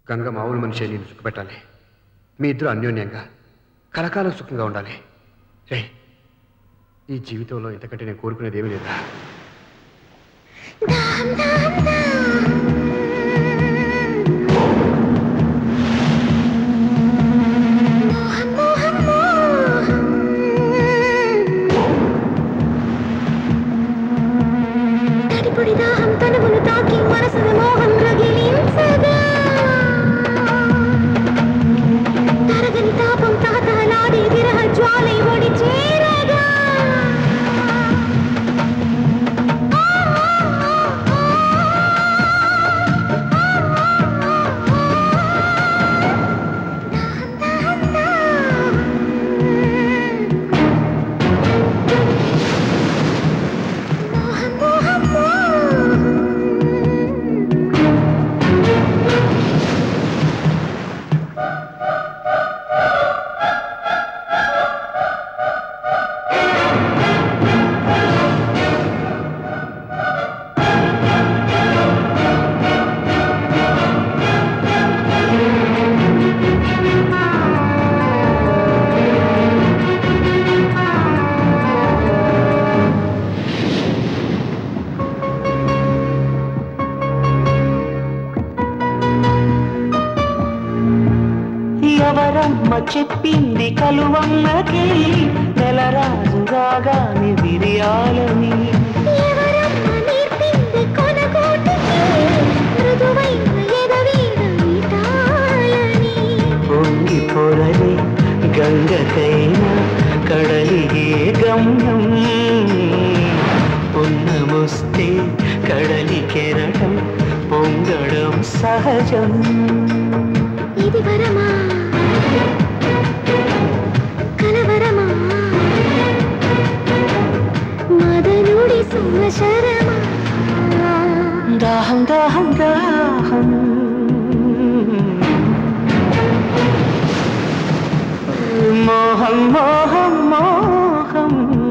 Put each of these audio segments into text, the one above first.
గంగ మామూలు మనిషి నేను సుఖపెట్టాలి. మీ ఇద్దరు అన్యోన్యంగా కలకాలం సుఖంగా ఉండాలి. రే, ఈ జీవితంలో ఇంతకంటే నేను కోరుకునేది ఏమీ లేదా? దాహం తనువును తాకి మనసును మోహం రగిలించగా తరగని తాపం తహతహలాడి విరహ జ్వాలై ఒడి చేరగా చెప్పింది కలువమ్మకి నెలరాజు రాగాని విరియాలని పొంగి పొరలి గంగకైనా కడలిగే గమ్యం పున్నమొస్తే కడలి కెరటం పొంగడం సహజం. ఇది వరమా కలవరమా మదనుడి సుమశరమా దాహం దాహం దాహం మోహం మోహం మోహం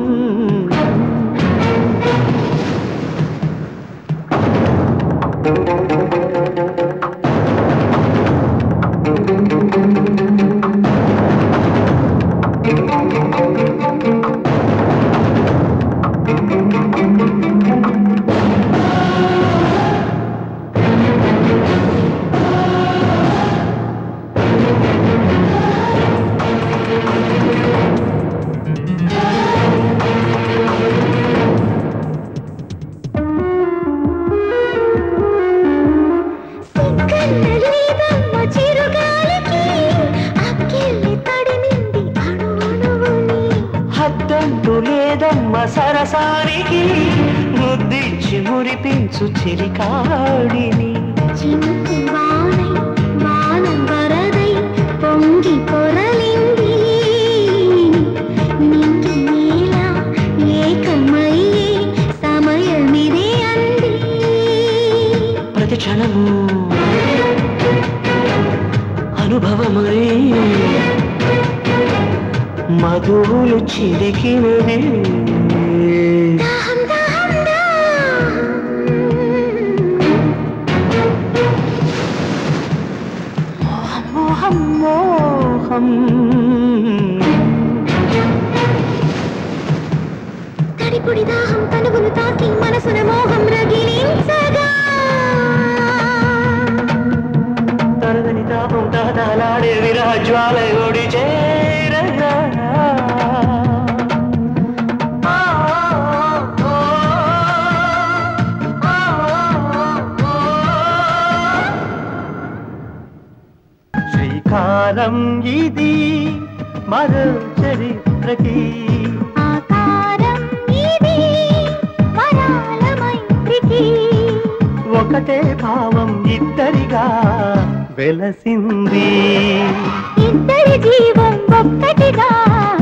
సరసానికి ముద్దిచ్చి మురిపించు చిరికాడిని చినుకు వానై వానం వరదై పొంగి పొరలింది నింగి నేల ఏకమయ్యే సమయమిదే అంది. ప్రతి క్షణము అనుభవమై మధువులు చిరికినది. మోహం మోహం తడిపుడి దాహం తనువును తాకి మనసున మోహం రగిలించగా తరగని తాపం తహతహలాడే విరహ జ్వాల ఒడి చేరగా శ్రీకారం ఇది మరో చరిత్రకి ఆకారం ఇది వరాల మైత్రికి ఒకటే భావం ఇద్దరిగా వెలసింది ఇద్దరి జీవం ఒక్కటిగా